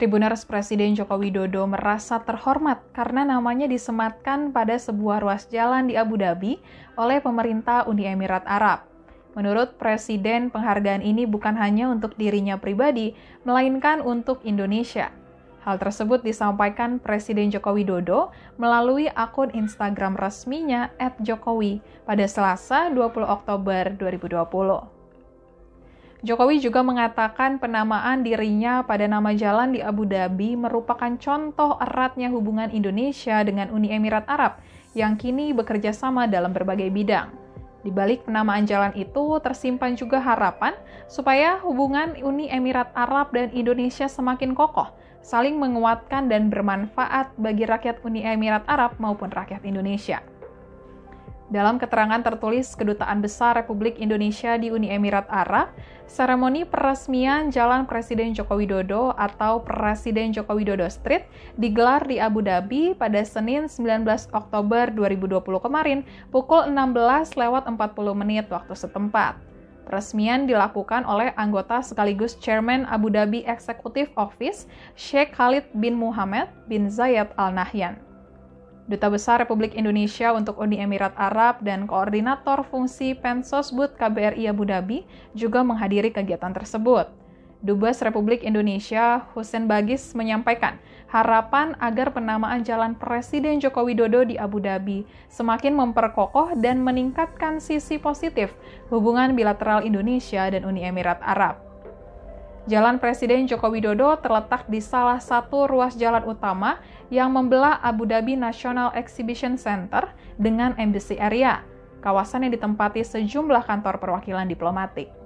Tribuners Presiden Joko Widodo merasa terhormat karena namanya disematkan pada sebuah ruas jalan di Abu Dhabi oleh pemerintah Uni Emirat Arab. Menurut Presiden, penghargaan ini bukan hanya untuk dirinya pribadi, melainkan untuk Indonesia. Hal tersebut disampaikan Presiden Joko Widodo melalui akun Instagram resminya @jokowi pada Selasa 20 Oktober 2020. Jokowi juga mengatakan penamaan dirinya pada nama jalan di Abu Dhabi merupakan contoh eratnya hubungan Indonesia dengan Uni Emirat Arab yang kini bekerja sama dalam berbagai bidang. Di balik penamaan jalan itu tersimpan juga harapan supaya hubungan Uni Emirat Arab dan Indonesia semakin kokoh, saling menguatkan dan bermanfaat bagi rakyat Uni Emirat Arab maupun rakyat Indonesia. Dalam keterangan tertulis Kedutaan Besar Republik Indonesia di Uni Emirat Arab, seremoni peresmian Jalan Presiden Joko Widodo atau Presiden Joko Widodo Street digelar di Abu Dhabi pada Senin 19 Oktober 2020 kemarin pukul 16:40 waktu setempat. Peresmian dilakukan oleh anggota sekaligus Chairman Abu Dhabi Executive Office Sheikh Khalid bin Muhammad bin Zayed Al Nahyan. Duta Besar Republik Indonesia untuk Uni Emirat Arab dan Koordinator Fungsi Pensosbud KBRI Abu Dhabi juga menghadiri kegiatan tersebut. Dubes Republik Indonesia Husein Bagis menyampaikan harapan agar penamaan Jalan Presiden Joko Widodo di Abu Dhabi semakin memperkokoh dan meningkatkan sisi positif hubungan bilateral Indonesia dan Uni Emirat Arab. Jalan Presiden Joko Widodo terletak di salah satu ruas jalan utama yang membelah Abu Dhabi National Exhibition Center dengan Embassy Area, kawasan yang ditempati sejumlah kantor perwakilan diplomatik.